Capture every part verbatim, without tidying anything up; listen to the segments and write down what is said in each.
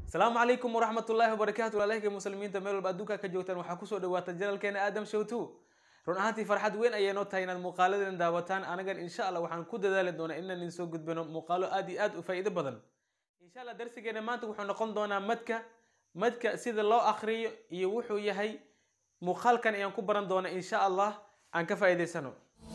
السلام عليكم ورحمة الله وبركاته. عليك المسلمين تميل بعدوك كجوتان وحكوسو دوات الجنال كان آدم شوتو رون أهانتي فرحت وين أي نوت هين المقالة داوتان أنا قال إن شاء الله وحن كود ذلك دون إن نسوق بينهم مقالة آدي آد وفايدة بدل إن شاء الله درس جينا ما تروح نقوم دونا مدك مدك سيد الله آخري يوحو يهي مقال كان ينكبرن دونا إن شاء الله عن كفايدة سنو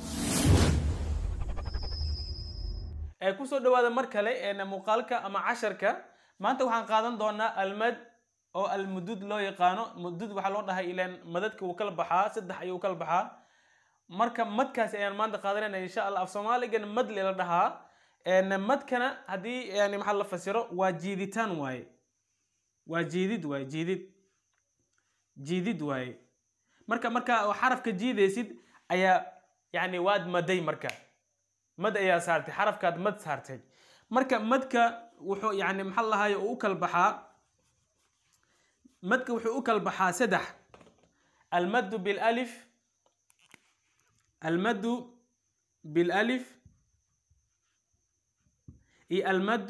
كوسو دوات مركلة إن مقالك أما عشرك maanta waxaan qaadan doonaa almad oo almudud loo yaqaano mudud waxa loo dhahay ilaan madadka uu kala baxaa saddex ayuu kala baxaa marka madkaas ayaan maanta qaadanayna insha Allah af Soomaaligan mad la dhahaa een madkana hadii yani maxaa la fasiro waa jiiditaan waaye waa jiidid waaye jiidid jiidid waaye marka marka xarafka jiidaysid ayaa yani waad maday marka mad ayaa saartay xarafkaad mad saartay marka madka wuxuu yani maxaa lahaay uu kala baxaa madka wuxuu u kala baxaa saddex almad bil alif almad bil alif i almad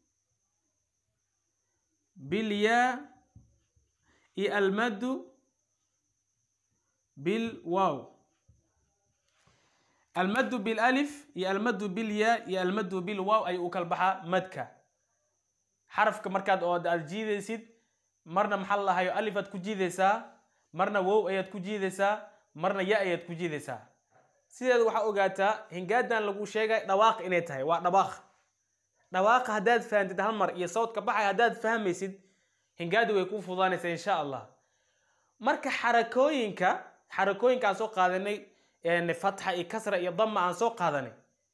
bil ya i almad bil waw المد بالالف يا المد بالياء يا المد بالواو اي وكلبحا مدكا حرف كمركاد او اد جيديسيد مرنا محل لهايو الفات كجيديسا مرنا واو اياد كجيديسا مرنا ياء اياد كجيديسا سيده waxa ogaata hingaadan lagu sheegay dhawaaq inay tahay waa dhawaaq dhawaaq hadaad fahamtid hal mar iyo sawdka baxay hadaad fahmaysid hingaadu way ku fudaanaysaa insha Allah marka xarakooyinka xarakooyinka soo qaadanay يعني فتحة كسرة يضم عن سوق هذاني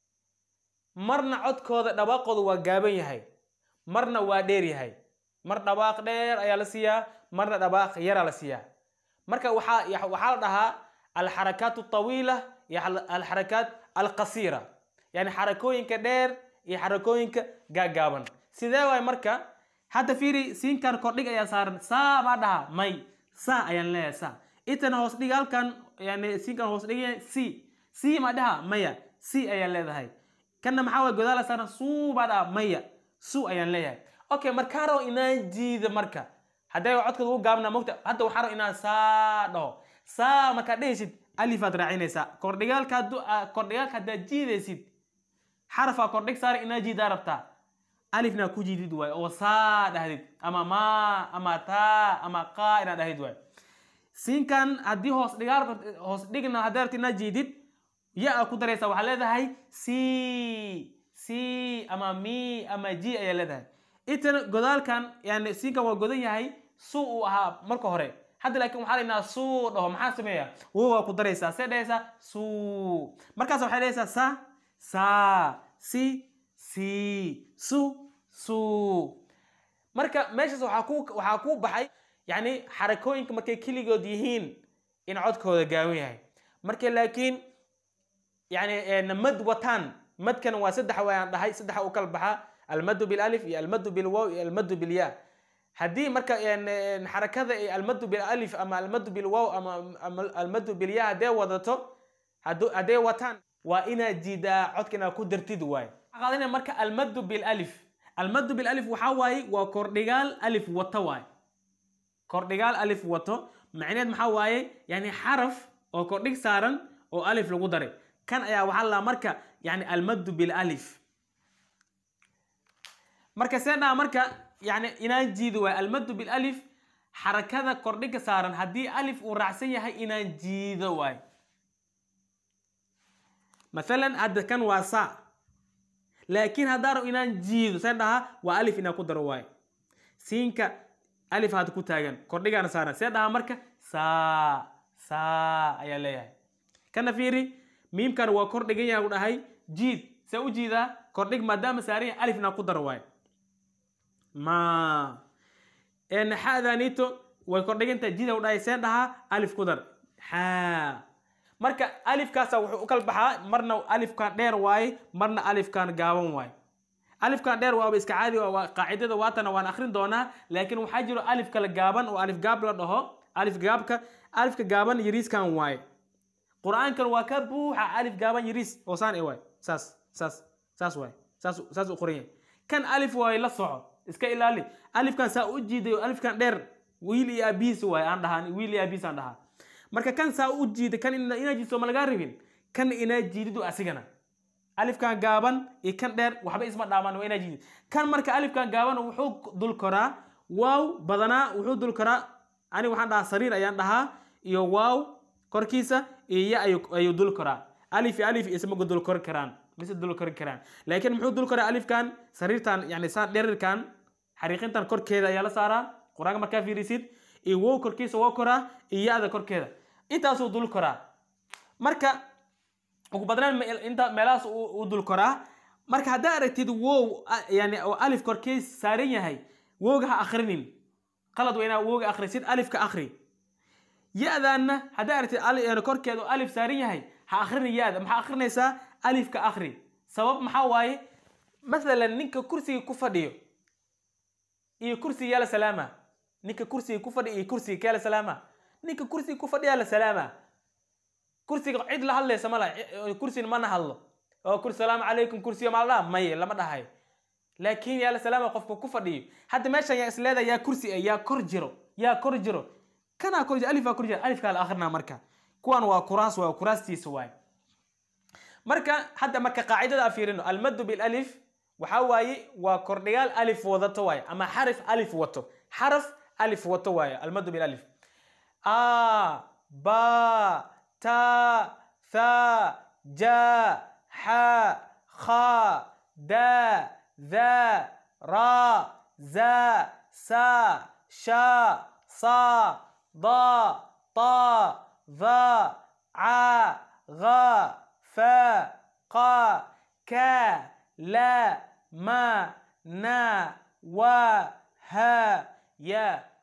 مرنا عد كذا دواقض وجابين هاي مرنا واديري هاي مرنا دواق دير أيالسيا مرنا دواق يرالسيا مركا وحا وحال لها الحركات الطويلة الحركات القصيرة يعني حركوين كدير يحركوين كجابن سيدا مركا حتى فيري سين كان كرديك يا سارن سا بعدها ماي سا أيان لا سا إتنا هوسدي قال كان يعني سين كان هوسدي سي سي ما ده مايا سي أيان لا هاي كنا محاول جدال سارن سو بعدها مايا سو أيان لا هاي أوكي مركارو إنا جيد مركا هذا يوعد كذو قامنا مكتب حتى وحرو إنا سا ده سا ما كديشت ألف أدرعين سا كرديال كدو كرديال كدا جيد سيد حرف كرديك صار إنا جيد ربطا ألفنا كوجي دواي أو سا ده أما ما أما تا أما قا إنا ده دواي سين كان هدي هوس ديار هوس ديجنا هدارتنا جديد يا أكو دريسة وحلا هاي سي سي أما مي أما جي أي لده إتن جدال كان يعني سين كان وجودين هاي سو ها مركو هري حد لكن محلنا سو ده محاسمية وهو أكو دريسة سدريسة سو مركز وحلا سا سا سي سي سو سو مركا ماشي وحكوك وحكوك بحي يعني حركوين كمركي كليجود يهين إن عد كودا جاوي هاي مركي لكن يعني مد وطن مد كان واسد حوالي هاي سد حو كلبها المد بالألف المد بالواو المد بالياء هدي مركا يعني حركة هذا المد بالألف أما المد بالواو أما المد بالياء ده وضعته هدو هدي وطن وإن جدا عد كنا كدرت دواي قالنا مركا المد بالألف المد بالألف وحواي وكورديجال ألف وطواي كورديجال ألف وطو معناه محواي يعني حرف أو كورديج سارن أو ألف لو قدري كان يا وحلا مركا يعني المد بالألف مركا سنة مركا يعني إنا جيدوا المد بالألف حركة كورديج سارن هدي ألف ورعسية هي إنا جيدوا مثلا هذا كان واسع لكن هدارو إنا جيدوا سنة وألف إنا قدروا سينكا ألف هذا كتاعن كورديجا نصارى سيدها مركا سا سا أيا ليه كنا فيري ميم كان وكورديجا يقول هاي جيد سو جيدا كورديج مدام ساري ألف نقدر واي ما إن هذا نيتو وكورديجا أنت جيدا وده سيدها ألف قدر ها مركا ألف كاسا وكل بحا مرنا ألف كان دير واي مرنا ألف كان جاون واي ألف كان دير waa iska caadi waa qaacidada waatana waan akhrin doonaa laakiin waxa jiro alif kala gaaban oo alif gaab la dhaho alif gaabka alifka gaaban yiriis kan waay quraankan waa ka buuxa alif gaaban yiriis oo saan ee waay saas saas saas waay saas saas u qoriyay kan alif waay la soco iska ilaali alifkan saa u jiidayo alifkan dheer wiil iyo abiis way aan dhahan wiil iyo abiis aan dhahaa marka kan saa u jiiday kan ina jiido ma laga ribin kan ina jiidido asigana alifkan gaaban iyo kan dheer waxba isma dhaamaan waa ina jiidid kan marka alifkan gaaban wuxuu dul koraa waaw badana wuxuu dul koraa ani waxaan dhahaa sariir ayaan dhahaa iyo waaw korkiisa iyo ayuu dul koraa alif alif isma dul kor karaan mise dul kor karaan laakiin muxuu dul koraa alifkan sariirtan yani saan dheerkan xariiqintan korkeeda ayaa la saaraa quraanka markaa fiirisid iyo wow korkiisa waa koraa iyo yaada korkeeda intaasuu dul koraa marka ugu badnaan inta meelahaas uu dul koraa marka haddaa aragtid wow yani alif korkiis saaran yahay wowga ha akhrinin qalad waa inaa wowga akhrisid alifka akhri yaadaana haddaa aragtid korkeedu alif saaran yahay ha akhrini yaada maxaa akhrinaysaa alifka akhri sabab maxaa waaye mathalan ninka kursiga ku fadhiyo iyo kursiga yala salaama ninka kursiga ku fadhiyo iyo kursiga kala salaama ninka kursiga ku fadhiya la salaama kursiga cid la hadlaysa ma la kursiga ma hadlo oo kursi salaam alaykum kursiga ma la may lama dhahay laakiin yala salaama qofka ku fadhiyo hadda meeshan yaa isleeda yaa kursi yaa kor jiro yaa kor jiro kana kor jiro alif kor jiro alif kala akhrina marka kuwan waa kuraas waa kuraastiisa waay marka hadda marka qaacidada fiirino al mad bil alif waxa waaye waa kordhigaal alif wadato waay ama xarf alif wato xarf alif wato waay al mad bil alif a ba ta tha ja ha kha da ذا را زا سا شا صا ضا طا ظا عا غا فا قا كا لا ما نا وا ها يا